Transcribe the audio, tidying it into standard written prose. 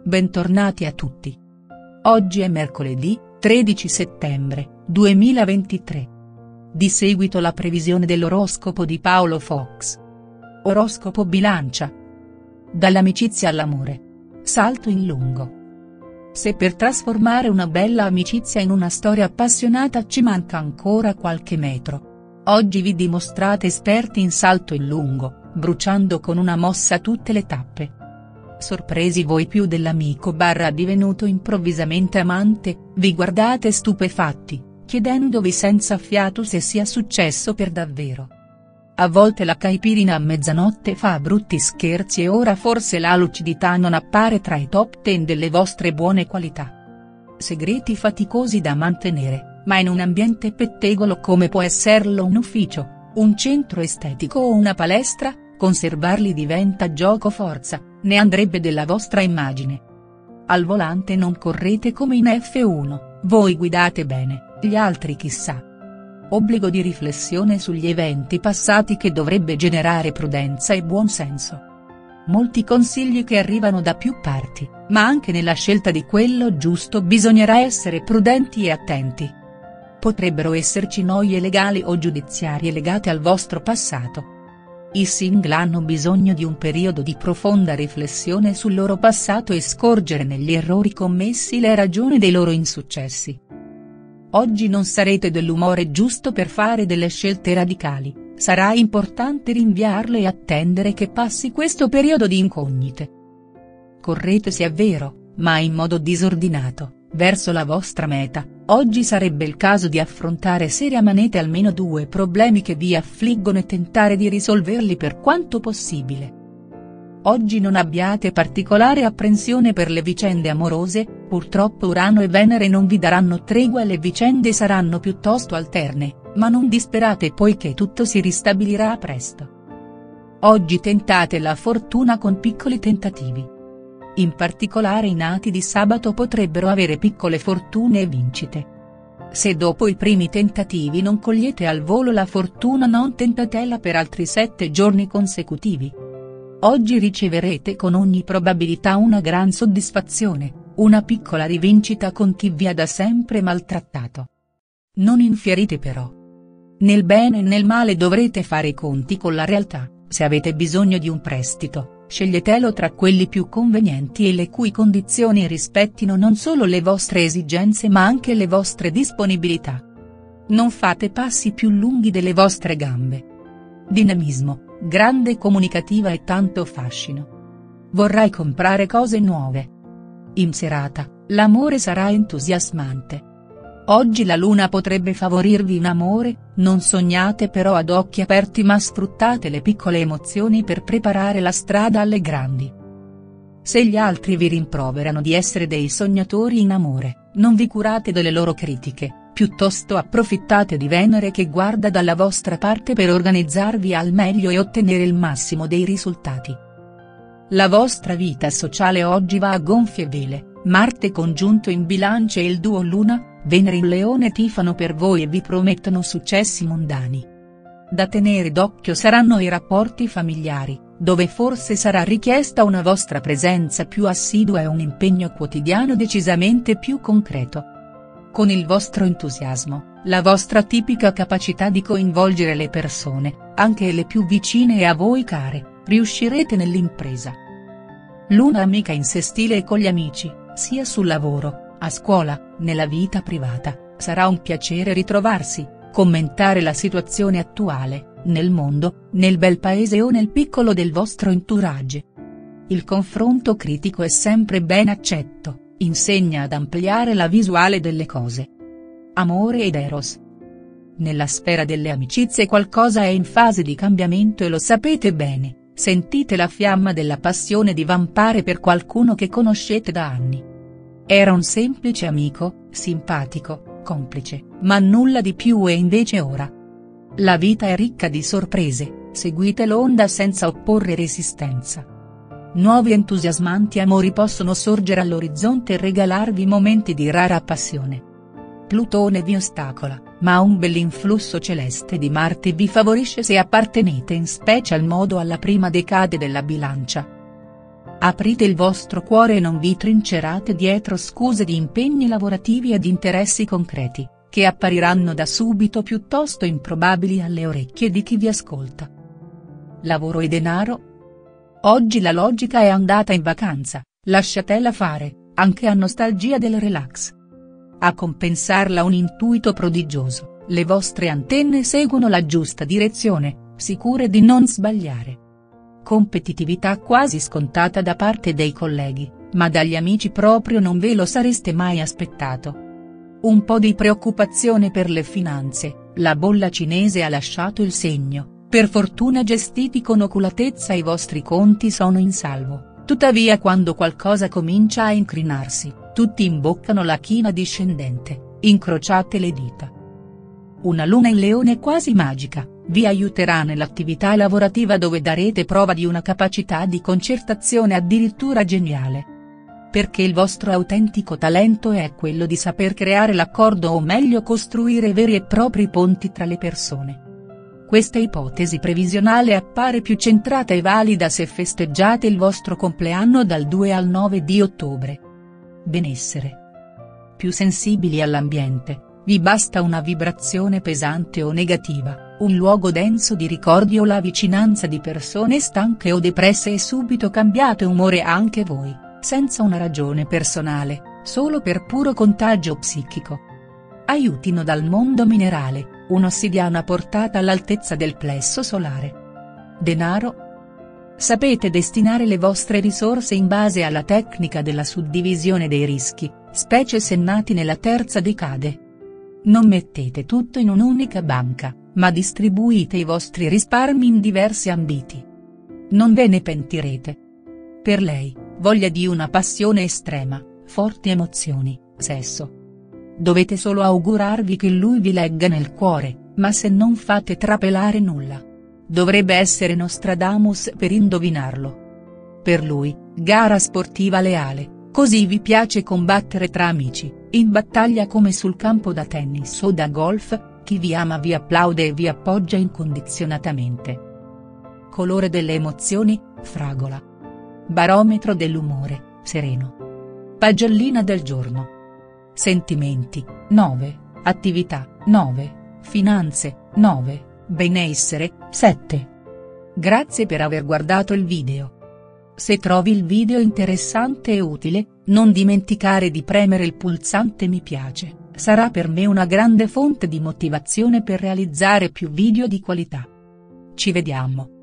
bentornati a tutti. Oggi è mercoledì, 13 settembre, 2023. Di seguito la previsione dell'oroscopo di Paolo Fox. Oroscopo Bilancia. Dall'amicizia all'amore. Salto in lungo. Se per trasformare una bella amicizia in una storia appassionata ci manca ancora qualche metro, oggi vi dimostrate esperti in salto in lungo, bruciando con una mossa tutte le tappe. Sorpresi voi più dell'amico divenuto improvvisamente amante, vi guardate stupefatti, chiedendovi senza fiato se sia successo per davvero. A volte la caipirina a mezzanotte fa brutti scherzi e ora forse la lucidità non appare tra i top 10 delle vostre buone qualità. Segreti faticosi da mantenere, ma in un ambiente pettegolo come può esserlo un ufficio, un centro estetico o una palestra, conservarli diventa gioco forza, ne andrebbe della vostra immagine. Al volante non correte come in F1, voi guidate bene, gli altri chissà. Obbligo di riflessione sugli eventi passati che dovrebbe generare prudenza e buonsenso. Molti consigli che arrivano da più parti, ma anche nella scelta di quello giusto bisognerà essere prudenti e attenti. Potrebbero esserci noie legali o giudiziarie legate al vostro passato. I single hanno bisogno di un periodo di profonda riflessione sul loro passato e scorgere negli errori commessi le ragioni dei loro insuccessi. Oggi non sarete dell'umore giusto per fare delle scelte radicali, sarà importante rinviarle e attendere che passi questo periodo di incognite. Correte sia vero, ma in modo disordinato, verso la vostra meta. Oggi sarebbe il caso di affrontare seriamente almeno 2 problemi che vi affliggono e tentare di risolverli per quanto possibile. Oggi non abbiate particolare apprensione per le vicende amorose, purtroppo Urano e Venere non vi daranno tregua e le vicende saranno piuttosto alterne, ma non disperate poiché tutto si ristabilirà presto. Oggi tentate la fortuna con piccoli tentativi. In particolare i nati di sabato potrebbero avere piccole fortune e vincite. Se dopo i primi tentativi non cogliete al volo la fortuna non tentatela per altri 7 giorni consecutivi. Oggi riceverete con ogni probabilità una gran soddisfazione, una piccola rivincita con chi vi ha da sempre maltrattato. Non infierite però. Nel bene e nel male dovrete fare i conti con la realtà, se avete bisogno di un prestito. Sceglietelo tra quelli più convenienti e le cui condizioni rispettino non solo le vostre esigenze ma anche le vostre disponibilità. Non fate passi più lunghi delle vostre gambe. Dinamismo, grande comunicativa e tanto fascino. Vorrai comprare cose nuove. In serata, l'amore sarà entusiasmante. Oggi la luna potrebbe favorirvi in amore, non sognate però ad occhi aperti ma sfruttate le piccole emozioni per preparare la strada alle grandi. Se gli altri vi rimproverano di essere dei sognatori in amore, non vi curate delle loro critiche, piuttosto approfittate di Venere che guarda dalla vostra parte per organizzarvi al meglio e ottenere il massimo dei risultati. La vostra vita sociale oggi va a gonfie vele, Marte congiunto in Bilancia e il duo Luna, Venere in Leone tifano per voi e vi promettono successi mondani. Da tenere d'occhio saranno i rapporti familiari, dove forse sarà richiesta una vostra presenza più assidua e un impegno quotidiano decisamente più concreto. Con il vostro entusiasmo, la vostra tipica capacità di coinvolgere le persone, anche le più vicine e a voi care, riuscirete nell'impresa. Luna amica in sestile e con gli amici, sia sul lavoro, a scuola, nella vita privata, sarà un piacere ritrovarsi, commentare la situazione attuale, nel mondo, nel bel paese o nel piccolo del vostro entourage. Il confronto critico è sempre ben accetto, insegna ad ampliare la visuale delle cose. Amore ed Eros. Nella sfera delle amicizie qualcosa è in fase di cambiamento e lo sapete bene, sentite la fiamma della passione divampare per qualcuno che conoscete da anni. Era un semplice amico, simpatico, complice, ma nulla di più e invece ora. La vita è ricca di sorprese, seguite l'onda senza opporre resistenza. Nuovi entusiasmanti amori possono sorgere all'orizzonte e regalarvi momenti di rara passione. Plutone vi ostacola, ma un bell'influsso celeste di Marte vi favorisce se appartenete in special modo alla prima decade della Bilancia. Aprite il vostro cuore e non vi trincerate dietro scuse di impegni lavorativi ed interessi concreti, che appariranno da subito piuttosto improbabili alle orecchie di chi vi ascolta. Lavoro e denaro? Oggi la logica è andata in vacanza, lasciatela fare, anche a nostalgia del relax. A compensarla un intuito prodigioso, le vostre antenne seguono la giusta direzione, sicure di non sbagliare. Competitività quasi scontata da parte dei colleghi, ma dagli amici proprio non ve lo sareste mai aspettato. Un po' di preoccupazione per le finanze, la bolla cinese ha lasciato il segno, per fortuna gestiti con oculatezza i vostri conti sono in salvo, tuttavia quando qualcosa comincia a incrinarsi, tutti imboccano la china discendente, incrociate le dita. Una luna in Leone quasi magica vi aiuterà nell'attività lavorativa dove darete prova di una capacità di concertazione addirittura geniale. Perché il vostro autentico talento è quello di saper creare l'accordo o meglio costruire veri e propri ponti tra le persone. Questa ipotesi previsionale appare più centrata e valida se festeggiate il vostro compleanno dal 2 al 9 di ottobre. Benessere. Più sensibili all'ambiente, vi basta una vibrazione pesante o negativa, un luogo denso di ricordi o la vicinanza di persone stanche o depresse e subito cambiate umore anche voi, senza una ragione personale, solo per puro contagio psichico. Aiutino dal mondo minerale, un'ossidiana portata all'altezza del plesso solare. Denaro? Sapete destinare le vostre risorse in base alla tecnica della suddivisione dei rischi, specie se nati nella terza decade. Non mettete tutto in un'unica banca, ma distribuite i vostri risparmi in diversi ambiti. Non ve ne pentirete. Per lei, voglia di una passione estrema, forti emozioni, sesso. Dovete solo augurarvi che lui vi legga nel cuore, ma se non fate trapelare nulla. Dovrebbe essere Nostradamus per indovinarlo. Per lui, gara sportiva leale. Così vi piace combattere tra amici, in battaglia come sul campo da tennis o da golf, chi vi ama vi applaude e vi appoggia incondizionatamente. Colore delle emozioni, fragola. Barometro dell'umore, sereno. Pagellina del giorno. Sentimenti, 9, attività, 9, finanze, 9, benessere, 7. Grazie per aver guardato il video. Se trovi il video interessante e utile, non dimenticare di premere il pulsante mi piace, sarà per me una grande fonte di motivazione per realizzare più video di qualità. Ci vediamo.